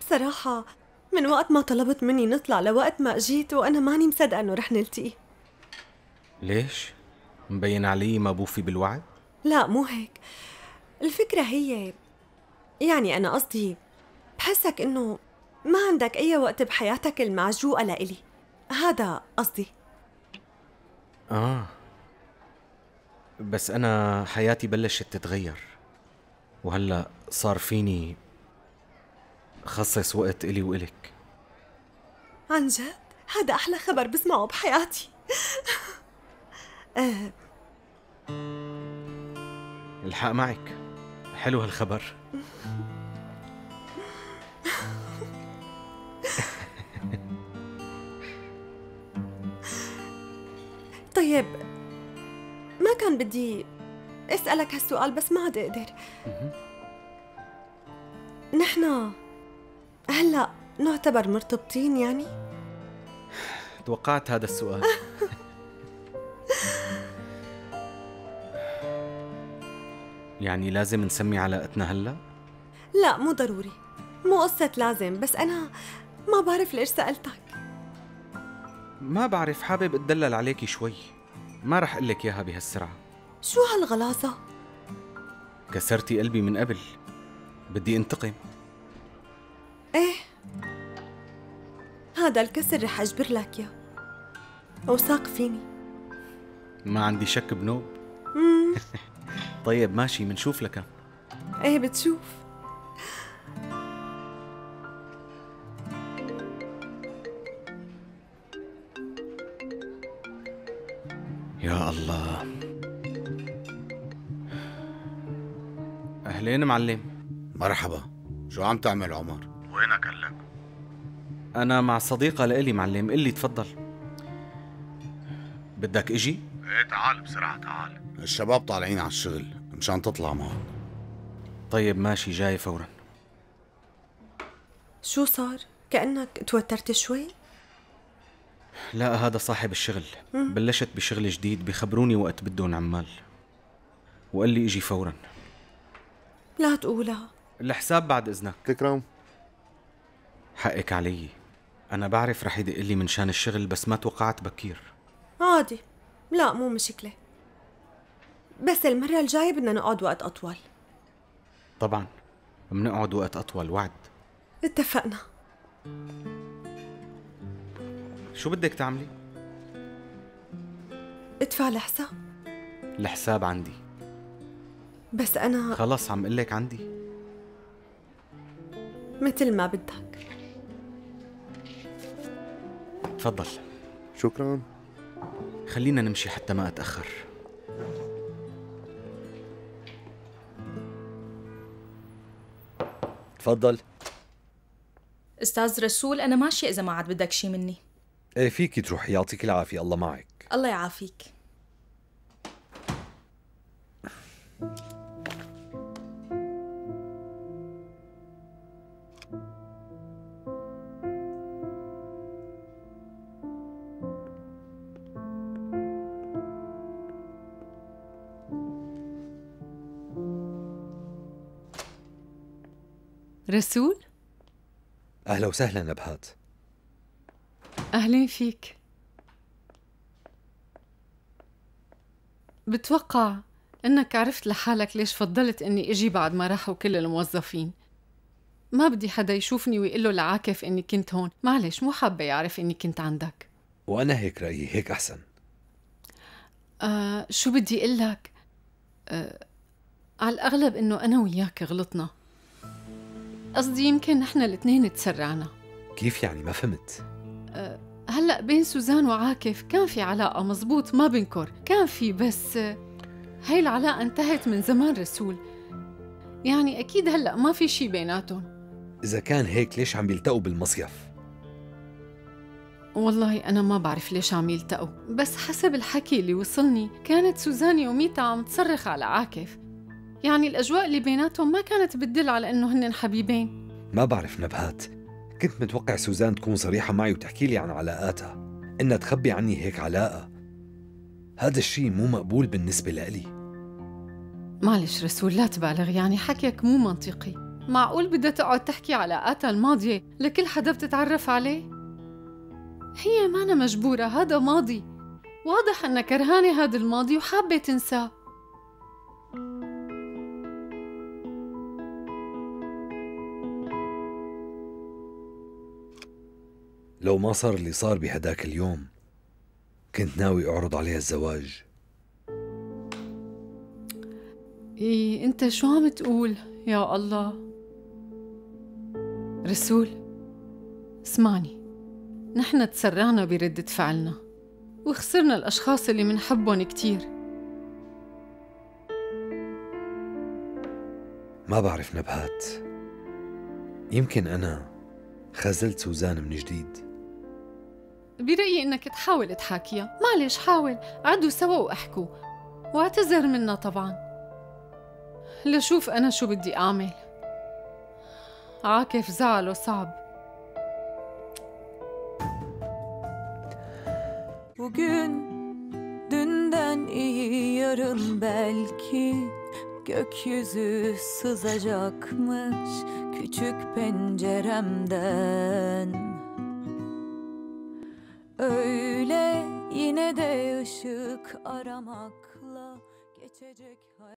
صراحة من وقت ما طلبت مني نطلع لوقت ما اجيت وأنا ماني مصدقة إنه رح نلتقي. ليش؟ مبين علي ما بوفي بالوعد؟ لا مو هيك، الفكرة هي يعني أنا قصدي بحسك إنه ما عندك أي وقت بحياتك المعجوقة لإلي، هذا قصدي. بس أنا حياتي بلشت تتغير، وهلأ صار فيني خصص وقت إلي وإلك. عن جد؟ هذا أحلى خبر بسمعه بحياتي. الحق معك، حلو هالخبر. طيب ما كان بدي أسألك هالسؤال بس ما عاد أقدر. نحن هلأ نعتبر مرتبطين يعني؟ توقعت هذا السؤال. يعني لازم نسمي علاقتنا هلأ؟ لا مو ضروري، مو قصة لازم، بس أنا ما بعرف ليش سألتك. ما بعرف، حابب اتدلل عليكي شوي، ما رح قلك إياها بهالسرعة. شو هالغلاظة؟ كسرتي قلبي من قبل، بدي انتقم. ايه هذا الكسر رح أجبر لك يا وثاق فيني. ما عندي شك بنوب. طيب ماشي، منشوف لكان. ايه بتشوف. يا الله. أهلين معلم. مرحبا، شو عم تعمل عمر؟ وينك هلا؟ أنا مع صديقة لإلي معلم، قلي تفضل. بدك إجي؟ ايه تعال بسرعة تعال، الشباب طالعين على الشغل مشان تطلع معهم. طيب ماشي، جاي فورا. شو صار؟ كأنك توترت شوي؟ لا، هذا صاحب الشغل. بلشت بشغل جديد، بخبروني وقت بدون عمال، وقال لي إجي فورا. لا تقولها. الحساب بعد إذنك. تكرم. حقك علي، أنا بعرف رح يدق لي من شان الشغل، بس ما توقعت بكير. عادي، لا مو مشكلة، بس المرة الجاية بدنا نقعد وقت أطول. طبعا بنقعد وقت أطول، وعد. اتفقنا. شو بدك تعملي؟ ادفع الحساب. الحساب عندي. بس أنا خلص عم قلك عندي. مثل ما بدك. تفضل. شكرا. خلينا نمشي حتى ما أتأخر. تفضل. استاذ رسول، انا ماشية اذا ما عاد بدك شي مني. ايه فيكي تروحي، يعطيك العافية، الله معك. الله يعافيك. رسول؟ أهلا وسهلا نبهات. أهلين فيك. بتوقع إنك عرفت لحالك ليش فضلت إني إجي بعد ما راحوا كل الموظفين. ما بدي حدا يشوفني ويقول له لعاكف إني كنت هون، معلش مو حابة يعرف إني كنت عندك. وأنا هيك رأيي، هيك أحسن. شو بدي أقول لك؟ على الأغلب إنه أنا وياك غلطنا. قصدي يمكن نحن الاثنين تسرعنا. كيف يعني؟ ما فهمت. هلأ بين سوزان وعاكف كان في علاقة، مزبوط، ما بنكر كان في، بس هاي العلاقة انتهت من زمان رسول. يعني أكيد هلأ ما في شي بيناتهم. إذا كان هيك ليش عم يلتقوا بالمصيف؟ والله أنا ما بعرف ليش عم يلتقوا، بس حسب الحكي اللي وصلني كانت سوزان يوميتها عم تصرخ على عاكف. يعني الأجواء اللي بيناتهم ما كانت بتدل على إنه هن حبيبين. ما بعرف نبهات، كنت متوقع سوزان تكون صريحة معي وتحكي لي عن علاقاتها، إنها تخبي عني هيك علاقة. هذا الشيء مو مقبول بالنسبة لإلي. معلش رسول لا تبالغ، يعني حكيك مو منطقي. معقول بدها تقعد تحكي علاقاتها الماضية لكل حدا بتتعرف عليه؟ هي مانا مجبورة، هذا ماضي، واضح انها كرهانة هذا الماضي وحابة تنساه. لو ما صار اللي صار بهداك اليوم كنت ناوي أعرض عليها الزواج. إيه انت شو عم تقول؟ يا الله. رسول، اسمعني، نحن تسرعنا بردة فعلنا وخسرنا الأشخاص اللي منحبهم كتير. ما بعرف نبهات، يمكن أنا خذلت سوزان من جديد. برأيي إنك تحاول تحاكيها، معلش حاول، قعدوا سوا واحكوا واعتذر منا طبعا. لشوف أنا شو بدي أعمل. عاكف زعله صعب. Bugün dünden iyi yarın belki gökyüzü sızacakmış küçük penceremden. Öyle yine de ışık aramakla geçecek hayat.